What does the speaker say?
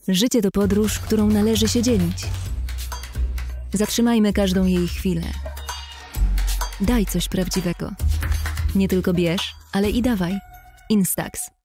Życie to podróż, którą należy się dzielić. Zatrzymajmy każdą jej chwilę. Daj coś prawdziwego. Nie tylko bierz, ale i dawaj. Instax.